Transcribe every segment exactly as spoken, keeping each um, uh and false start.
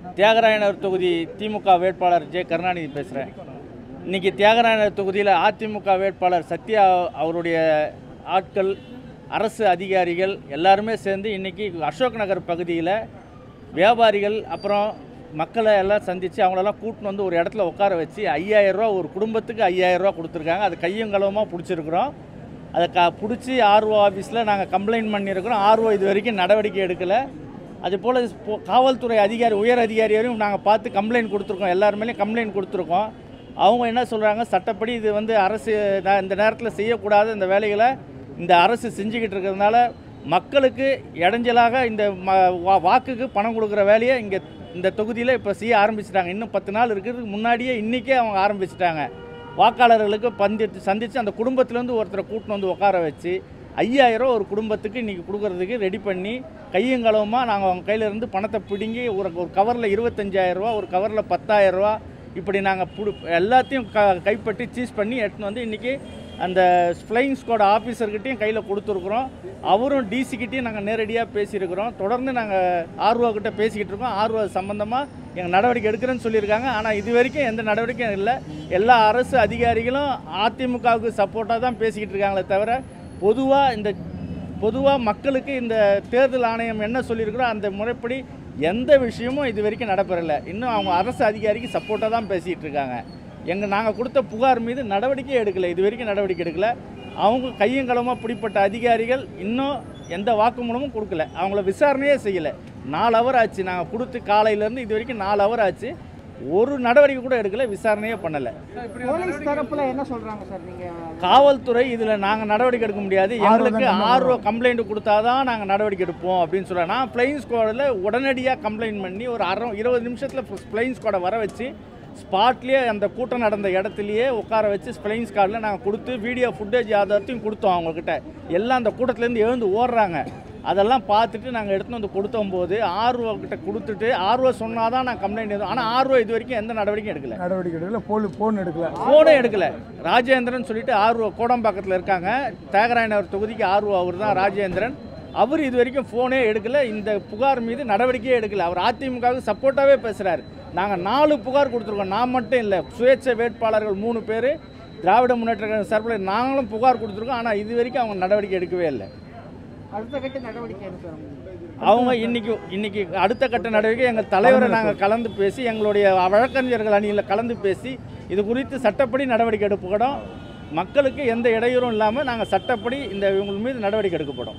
தியாகராயநகர் தொகுதி திமுக வேட்பாளர் ஜே கருணாநிதி பேசுகிறேன். இன்றைக்கி தியாகராயநகர் தொகுதியில் அதிமுக வேட்பாளர் சத்யா அவருடைய ஆட்கள், அரசு அதிகாரிகள் எல்லாருமே சேர்ந்து இன்றைக்கி அசோக் நகர் பகுதியில் வியாபாரிகள் அப்புறம் மக்களை எல்லாம் சந்தித்து அவங்களெல்லாம் கூட்டின்னு வந்து ஒரு இடத்துல உட்கார வச்சு ஐயாயிரரூவா ஒரு குடும்பத்துக்கு ஐயாயிரரூவா கொடுத்துருக்காங்க. அது கையும் களவுமாக பிடிச்சிருக்கிறோம். அதை க பிடிச்சி ஆர்ஓ ஆஃபீஸில் நாங்கள் கம்ப்ளைண்ட் பண்ணியிருக்கிறோம். ஆர்ஓ இது வரைக்கும் நடவடிக்கை எடுக்கலை. அதுபோல் காவல்துறை அதிகாரி, உயர் அதிகாரியும் நாங்கள் பார்த்து கம்ப்ளைண்ட் கொடுத்துருக்கோம். எல்லாருமே கம்ப்ளைண்ட் கொடுத்துருக்கோம். அவங்க என்ன சொல்கிறாங்க, சட்டப்படி இது வந்து அரசு இந்த நேரத்தில் செய்யக்கூடாது, இந்த வேலைகளை இந்த அரசு செஞ்சுக்கிட்டு இருக்கிறதுனால மக்களுக்கு இடைஞ்சலாக இந்த வாக்குக்கு பணம் கொடுக்குற வேலையை இங்கே இந்த தொகுதியில் இப்போ செய்ய ஆரம்பிச்சிட்டாங்க. இன்னும் பத்து நாள் இருக்கிறதுக்கு முன்னாடியே இன்றைக்கே அவங்க ஆரம்பிச்சிட்டாங்க. வாக்காளர்களுக்கு பந்தித்து சந்தித்து அந்த குடும்பத்திலேருந்து ஒருத்தரை கூட்டின்னு வந்து உட்கார வச்சு ஐயாயிரம் ஒரு குடும்பத்துக்கு இன்றைக்கி கொடுக்குறதுக்கு ரெடி பண்ணி கையங்களவுமாக நாங்கள் அவங்க கையிலேருந்து பணத்தை பிடுங்கி ஒரு ஒரு கவரில் இருபத்தஞ்சாயிரரூவா, ஒரு கவரில் பத்தாயிரரூவா இப்படி நாங்கள் புடு எல்லாத்தையும் க கைப்பற்றி சீஸ் பண்ணி எடுத்துன்னு வந்து இன்றைக்கி அந்த ஃப்ளையிங் ஸ்குவாட் ஆஃபீஸர்கிட்டையும் கையில் கொடுத்துருக்குறோம். அவரும் டிசிக்கிட்டையும் நாங்கள் நேரடியாக பேசியிருக்கிறோம். தொடர்ந்து நாங்கள் ஆர்ஓ கிட்ட பேசிக்கிட்டு இருக்கோம். ஆர்ஓ சம்மந்தமாக எங்கள் நடவடிக்கை எடுக்கிறேன்னு சொல்லியிருக்காங்க. ஆனால் இது வரைக்கும் எந்த நடவடிக்கையும் இல்லை. எல்லா அரசு அதிகாரிகளும் அதிமுகவுக்கு சப்போர்ட்டாக தான் பேசிக்கிட்டு இருக்காங்களே தவிர பொதுவாக இந்த பொதுவாக மக்களுக்கு இந்த தேர்தல் ஆணையம் என்ன சொல்லியிருக்கிறோ அந்த முறைப்படி எந்த விஷயமும் இது வரைக்கும் நடைபெறலை. இன்னும் அவங்க அரசு அதிகாரிக்கு சப்போர்ட்டாக தான் பேசிகிட்டு இருக்காங்க. எங்கள் நாங்கள் கொடுத்த புகார் மீது நடவடிக்கை எடுக்கலை, இது வரைக்கும் நடவடிக்கை எடுக்கலை. அவங்க கையங்களமாக பிடிப்பட்ட அதிகாரிகள் இன்னும் எந்த வாக்குமூலமும் கொடுக்கல. அவங்கள விசாரணையே செய்யலை. நாலு ஹவர் ஆச்சு நாங்கள் கொடுத்து, காலையிலேருந்து இது வரைக்கும் நாலு ஹவர் ஆச்சு. ஒரு நடவடிக்கை கூட எடுக்கலை, விசாரணையே பண்ணலை. போலீஸ் தரப்புல என்ன சொல்றாங்க சார்? நீங்க காவல்துறை இதில் நாங்கள் நடவடிக்கை எடுக்க முடியாது, எங்களுக்கு ஆர்ஓ கம்ப்ளைண்ட் கொடுத்தா தான் நாங்கள் நடவடிக்கை எடுப்போம் அப்படின்னு சொல்கிறாங்க. நான் ஃப்ளையிங் ஸ்குவாடில் உடனடியாக கம்ப்ளைண்ட் பண்ணி ஒரு அரை இருபது நிமிஷத்தில் ஃப்ளையிங் ஸ்குவாடை வர வச்சு ஸ்பாட்லேயே அந்த கூட்டம் நடந்த இடத்துலையே உட்கார வச்சு ஃப்ளையிங் ஸ்குவாடில் நாங்கள் கொடுத்து வீடியோ ஃபுட்டேஜ் ஆதாரத்தையும் கொடுத்தோம். அவங்கக்கிட்ட எல்லாம் அந்த கூட்டத்துலேருந்து எழுந்து ஓடுறாங்க. அதெல்லாம் பார்த்துட்டு நாங்கள் எடுத்துன்னு வந்து கொடுத்தோம்போது ஆர்ஓ கிட்ட கொடுத்துட்டு ஆர்ஓ சொன்னால் தான் நான் கம்ப்ளைண்ட் எடுத்தோம். ஆனால் ஆர்ஓ இது வரைக்கும் எந்த நடவடிக்கையும் எடுக்கல நடவடிக்கை எடுக்கல ஃபோன் ஃபோன் எடுக்கல ஃபோனே எடுக்கல. ராஜேந்திரன் சொல்லிட்டு ஆர்ஓ கோடம்பாக்கத்தில் இருக்காங்க. தியாகராயநகர் தொகுதிக்கு ஆர்ஓ அவர் தான் ராஜேந்திரன். அவர் இது வரைக்கும் ஃபோனே எடுக்கல. இந்த புகார் மீது நடவடிக்கையே எடுக்கல. அவர் அதிமுகவுக்கு சப்போர்ட்டாகவே பேசுகிறார். நாங்கள் நாலு புகார் கொடுத்துருக்கோம். நான் மட்டும் இல்லை, சுயேட்சை வேட்பாளர்கள் மூணு பேர், திராவிட முன்னேற்ற கழக சார்பில் நாங்களும் புகார் கொடுத்துருக்கோம். ஆனால் இது வரைக்கும் அவங்க நடவடிக்கை எடுக்கவே இல்லை. அடுத்த கட்ட நடவடிக்கை என்ன? அவங்க இன்னைக்கு இன்னைக்கு அடுத்த கட்ட நடவடிக்கை எங்கள் தலைவரை நாங்கள் கலந்து பேசி, எங்களுடைய வழக்கறிஞர்கள் அணியில் கலந்து பேசி இது குறித்து சட்டப்படி நடவடிக்கை எடுக்கப்படும். மக்களுக்கு எந்த இடையூறும் இல்லாமல் நாங்கள் சட்டப்படி இந்த இவங்க மீது நடவடிக்கை எடுக்கப்படும்.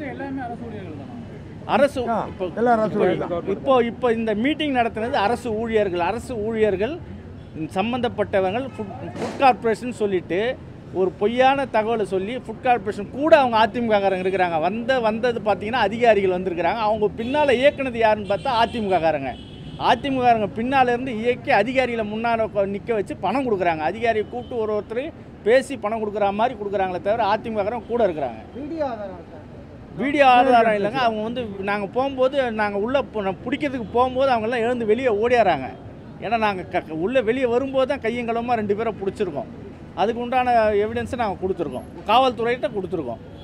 அரசு இப்போ இப்போ இந்த மீட்டிங் நடத்தினது அரசு ஊழியர்கள். அரசு ஊழியர்கள் சம்பந்தப்பட்டவர்கள் ஃபுட் ஃபுட் கார்பரேஷன் சொல்லிட்டு ஒரு பொய்யான தகவலை சொல்லி ஃபுட் கார்பரேஷன் கூட அவங்க அதிமுககாரங்க இருக்கிறாங்க. வந்த வந்தது பார்த்தீங்கன்னா அதிகாரிகள் வந்திருக்கிறாங்க. அவங்க பின்னால் இயக்குனது யாருன்னு பார்த்தா அதிமுககாரங்க. அதிமுககாரங்க பின்னால் இருந்து இயக்கி அதிகாரிகளை முன்னால் நிற்க வச்சு பணம் கொடுக்குறாங்க. அதிகாரியை கூப்பிட்டு ஒரு ஒருத்தர் பேசி பணம் கொடுக்குற மாதிரி கொடுக்குறாங்களே தவிர அதிமுககாரங்க கூட இருக்கிறாங்க. வீடியோ ஆதாரம் வீடியோ ஆதாரம் இல்லைங்க. அவங்க வந்து நாங்கள் போகும்போது நாங்கள் உள்ளே பிடிக்கிறதுக்கு போகும்போது அவங்கெல்லாம் எழுந்து வெளியே ஓடியாராங்க. ஏன்னா நாங்கள் க உள்ளே வெளியே வரும்போது தான் கையங்களமாக ரெண்டு பேரை பிடிச்சிருக்கோம். அதுக்கு உண்டான எவிடன்ஸை நாங்கள் கொடுத்துருக்கோம், காவல்துறையிட்ட கொடுத்துருக்கோம்.